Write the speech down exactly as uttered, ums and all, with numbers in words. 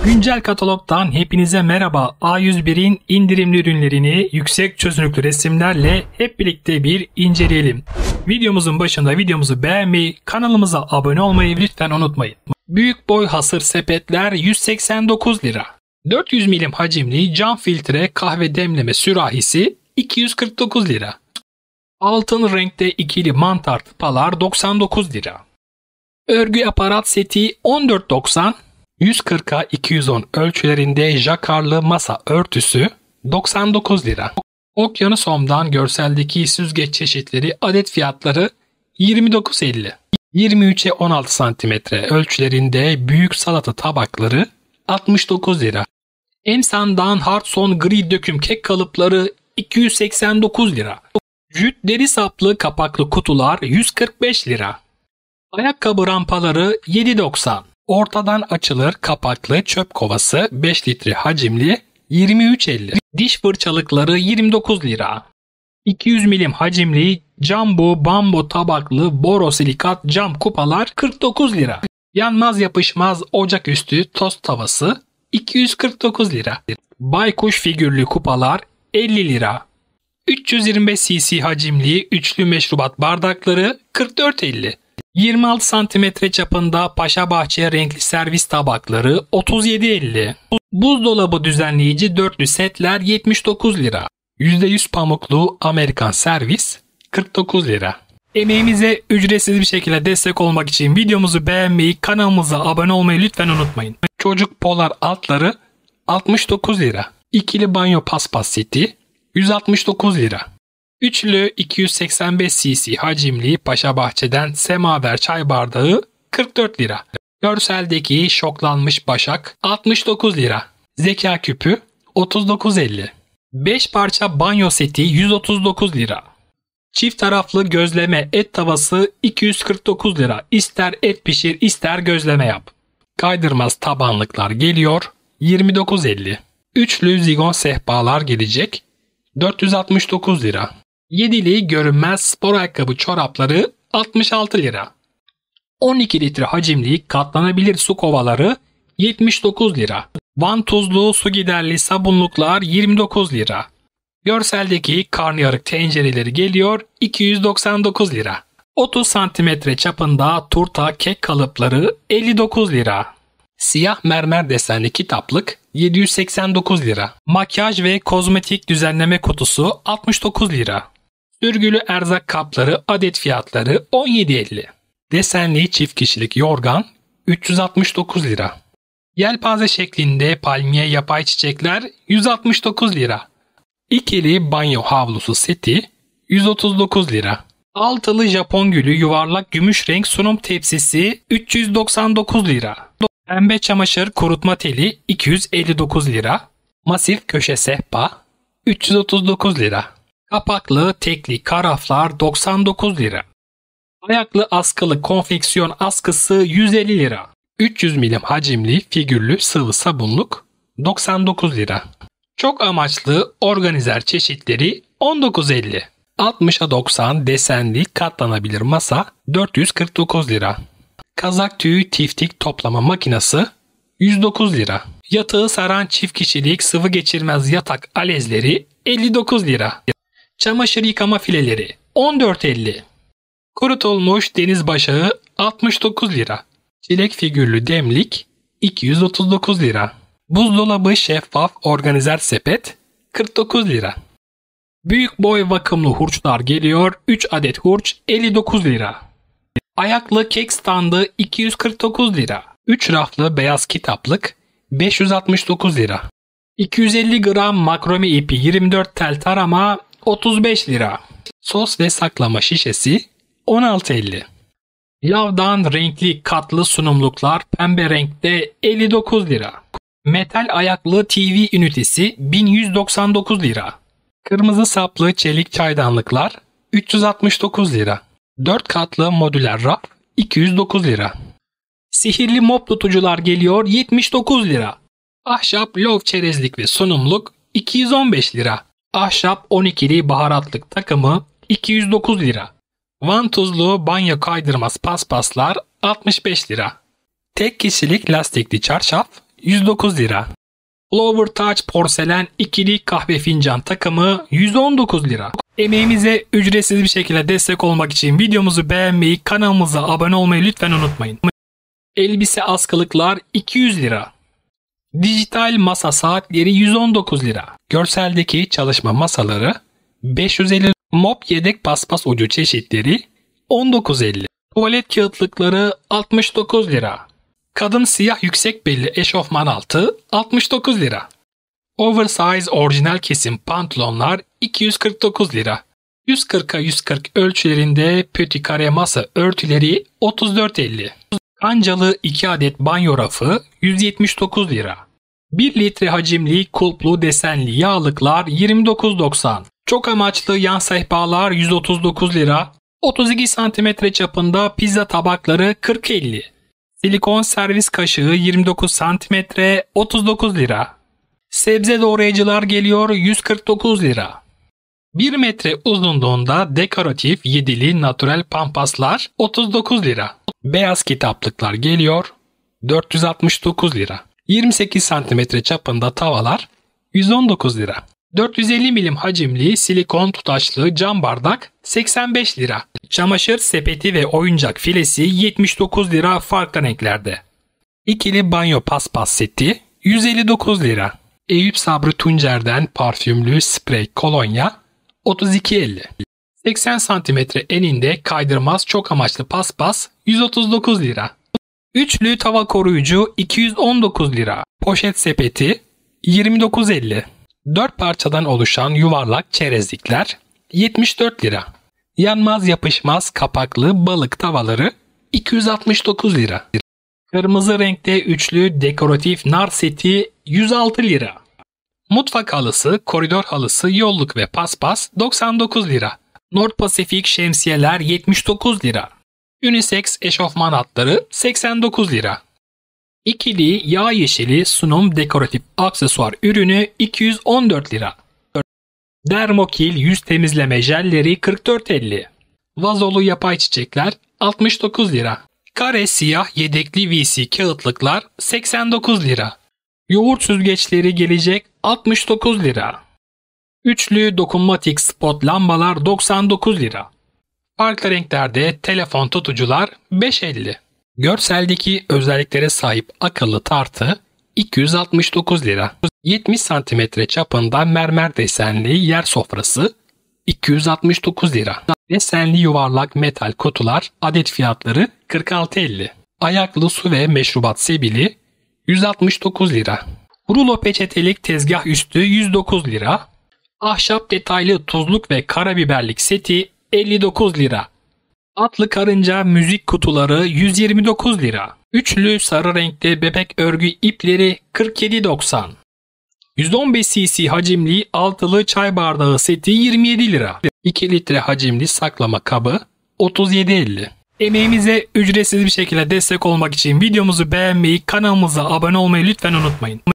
Güncel katalogdan hepinize merhaba. A yüz bir'in indirimli ürünlerini yüksek çözünürlüklü resimlerle hep birlikte bir inceleyelim. Videomuzun başında videomuzu beğenmeyi, kanalımıza abone olmayı lütfen unutmayın. Büyük boy hasır sepetler yüz seksen dokuz lira. dört yüz milim hacimli cam filtre kahve demleme sürahisi iki yüz kırk dokuz lira. Altın renkte ikili mantar tıpalar doksan dokuz lira. Örgü aparat seti on dört doksan. yüz kırk'a iki yüz on ölçülerinde jakarlı masa örtüsü doksan dokuz lira. Okyanus Home'dan görseldeki süzgeç çeşitleri adet fiyatları yirmi dokuz elli. yirmi üç'e on altı santimetre ölçülerinde büyük salata tabakları altmış dokuz lira. Emsan'dan Hardson gri döküm kek kalıpları iki yüz seksen dokuz lira. Jüt deri saplı kapaklı kutular yüz kırk beş lira. Ayakkabı rampaları yedi doksan. Ortadan açılır kapaklı çöp kovası beş litre hacimli yirmi üç elli. Diş fırçalıkları yirmi dokuz lira. iki yüz milim hacimli jumbo bambu tabaklı borosilikat cam kupalar kırk dokuz lira. Yanmaz yapışmaz ocaküstü tost tavası iki yüz kırk dokuz lira. Baykuş figürlü kupalar elli lira. üç yüz yirmi beş cc hacimli üçlü meşrubat bardakları kırk dört elli. yirmi altı santimetre çapında Paşabahçe renkli servis tabakları otuz yedi elli. Buzdolabı düzenleyici dörtlü setler yetmiş dokuz lira. yüzde yüz pamuklu Amerikan servis kırk dokuz lira. Emeğimize ücretsiz bir şekilde destek olmak için videomuzu beğenmeyi, kanalımıza abone olmayı lütfen unutmayın. Çocuk polar altları altmış dokuz lira. İkili banyo paspas seti yüz altmış dokuz lira. Üçlü iki yüz seksen beş cc hacimli Paşabahçe'den semaver çay bardağı kırk dört lira. Görseldeki şoklanmış başak altmış dokuz lira. Zeka küpü otuz dokuz elli. beş parça banyo seti yüz otuz dokuz lira. Çift taraflı gözleme et tavası iki yüz kırk dokuz lira. İster et pişir ister gözleme yap. Kaydırmaz tabanlıklar geliyor yirmi dokuz elli. Üçlü zigon sehpalar gelecek dört yüz altmış dokuz lira. Yedili görünmez spor ayakkabı çorapları altmış altı lira. on iki litre hacimli katlanabilir su kovaları yetmiş dokuz lira. Vantuzlu su giderli sabunluklar yirmi dokuz lira. Görseldeki karnıyarık tencereleri geliyor iki yüz doksan dokuz lira. otuz santimetre çapında turta kek kalıpları elli dokuz lira. Siyah mermer desenli kitaplık yedi yüz seksen dokuz lira. Makyaj ve kozmetik düzenleme kutusu altmış dokuz lira. Sürgülü erzak kapları adet fiyatları on yedi elli. Desenli çift kişilik yorgan üç yüz altmış dokuz lira. Yelpaze şeklinde palmiye yapay çiçekler yüz altmış dokuz lira. İkili banyo havlusu seti yüz otuz dokuz lira. Altılı Japon gülü yuvarlak gümüş renk sunum tepsisi üç yüz doksan dokuz lira. Pembe çamaşır kurutma teli iki yüz elli dokuz lira. Masif köşe sehpa üç yüz otuz dokuz lira. Kapaklı tekli karaflar doksan dokuz lira. Ayaklı askılı konfeksiyon askısı yüz elli lira. üç yüz milim hacimli figürlü sıvı sabunluk doksan dokuz lira. Çok amaçlı organizer çeşitleri on dokuz elli. altmışa doksan desenli katlanabilir masa dört yüz kırk dokuz lira. Kazak tüyü tiftik toplama makinesi yüz dokuz lira. Yatağı saran çift kişilik sıvı geçirmez yatak alezleri elli dokuz lira. Çamaşır yıkama fileleri on dört elli. Kurutulmuş deniz başağı altmış dokuz lira. Çilek figürlü demlik iki yüz otuz dokuz lira. Buzdolabı şeffaf organizer sepet kırk dokuz lira. Büyük boy vakumlu hurçlar geliyor üç adet hurç elli dokuz lira. Ayaklı kek standı iki yüz kırk dokuz lira. üç raflı beyaz kitaplık beş yüz altmış dokuz lira. iki yüz elli gram makrome ipi yirmi dört tel tarama otuz beş lira. Sos ve saklama şişesi on altı elli. Lavdan renkli katlı sunumluklar pembe renkte elli dokuz lira. Metal ayaklı T V ünitesi bin yüz doksan dokuz lira. Kırmızı saplı çelik çaydanlıklar üç yüz altmış dokuz lira. dört katlı modüler raf iki yüz dokuz lira. Sihirli mop tutucular geliyor yetmiş dokuz lira. Ahşap lov çerezlik ve sunumluk iki yüz on beş lira. Ahşap on ikili baharatlık takımı iki yüz dokuz lira. Vantuzlu banyo kaydırmaz paspaslar altmış beş lira. Tek kişilik lastikli çarşaf yüz dokuz lira. Flower Touch porselen ikili kahve fincan takımı yüz on dokuz lira. Emeğimize ücretsiz bir şekilde destek olmak için videomuzu beğenmeyi, kanalımıza abone olmayı lütfen unutmayın. Elbise askılıklar iki yüz lira. Dijital masa saatleri yüz on dokuz lira. Görseldeki çalışma masaları beş yüz elli. Mop yedek paspas ucu çeşitleri on dokuz elli. Tuvalet kağıtlıkları altmış dokuz lira. Kadın siyah yüksek belli eşofman altı altmış dokuz lira. Oversize orijinal kesim pantolonlar iki yüz kırk dokuz lira. yüz kırka yüz kırk ölçülerinde petit kare masa örtüleri otuz dört elli. Kancalı iki adet banyo rafı yüz yetmiş dokuz lira. bir litre hacimli kulplu desenli yağlıklar yirmi dokuz doksan. Çok amaçlı yan sehpalar yüz otuz dokuz lira. otuz iki santimetre çapında pizza tabakları kırk elli. Silikon servis kaşığı yirmi dokuz santimetre otuz dokuz lira. Sebze doğrayıcılar geliyor yüz kırk dokuz lira. bir metre uzunluğunda dekoratif yedili natürel pampaslar otuz dokuz lira. Beyaz kitaplıklar geliyor dört yüz altmış dokuz lira. yirmi sekiz santimetre çapında tavalar yüz on dokuz lira. dört yüz elli milim hacimli silikon tutaşlı cam bardak seksen beş lira. Çamaşır sepeti ve oyuncak filesi yetmiş dokuz lira farklı renklerde. İkili banyo paspas seti yüz elli dokuz lira. Eyüp Sabri Tuncer'den parfümlü sprey kolonya otuz iki elli. seksen santimetre eninde kaydırmaz çok amaçlı paspas yüz otuz dokuz lira. Üçlü tava koruyucu iki yüz on dokuz lira. Poşet sepeti yirmi dokuz elli. dört parçadan oluşan yuvarlak çerezlikler yetmiş dört lira. Yanmaz yapışmaz kapaklı balık tavaları iki yüz altmış dokuz lira. Kırmızı renkte üçlü dekoratif nar seti yüz altı lira. Mutfak halısı, koridor halısı, yolluk ve paspas doksan dokuz lira. North Pacific şemsiyeler yetmiş dokuz lira. Unisex eşofman altları seksen dokuz lira. İkili yağ yeşili sunum dekoratif aksesuar ürünü iki yüz on dört lira. Dermokil yüz temizleme jelleri kırk dört elli. Vazolu yapay çiçekler altmış dokuz lira. Kare siyah yedekli V C kağıtlıklar seksen dokuz lira. Yoğurt süzgeçleri gelecek altmış dokuz lira. Üçlü dokunmatik spot lambalar doksan dokuz lira. Farklı renklerde telefon tutucular beş elli. Görseldeki özelliklere sahip akıllı tartı iki yüz altmış dokuz lira. yetmiş santimetre çapında mermer desenli yer sofrası iki yüz altmış dokuz lira. Desenli yuvarlak metal kutular adet fiyatları kırk altı elli. Ayaklı su ve meşrubat sebili yüz altmış dokuz lira. Rulo peçetelik tezgah üstü yüz dokuz lira. Ahşap detaylı tuzluk ve karabiberlik seti elli dokuz lira. Atlı karınca müzik kutuları yüz yirmi dokuz lira. Üçlü sarı renkte bebek örgü ipleri kırk yedi doksan. yüz on beş cc hacimli altılı çay bardağı seti yirmi yedi lira. iki litre hacimli saklama kabı otuz yedi elli. Emeğimize ücretsiz bir şekilde destek olmak için videomuzu beğenmeyi, kanalımıza abone olmayı lütfen unutmayın.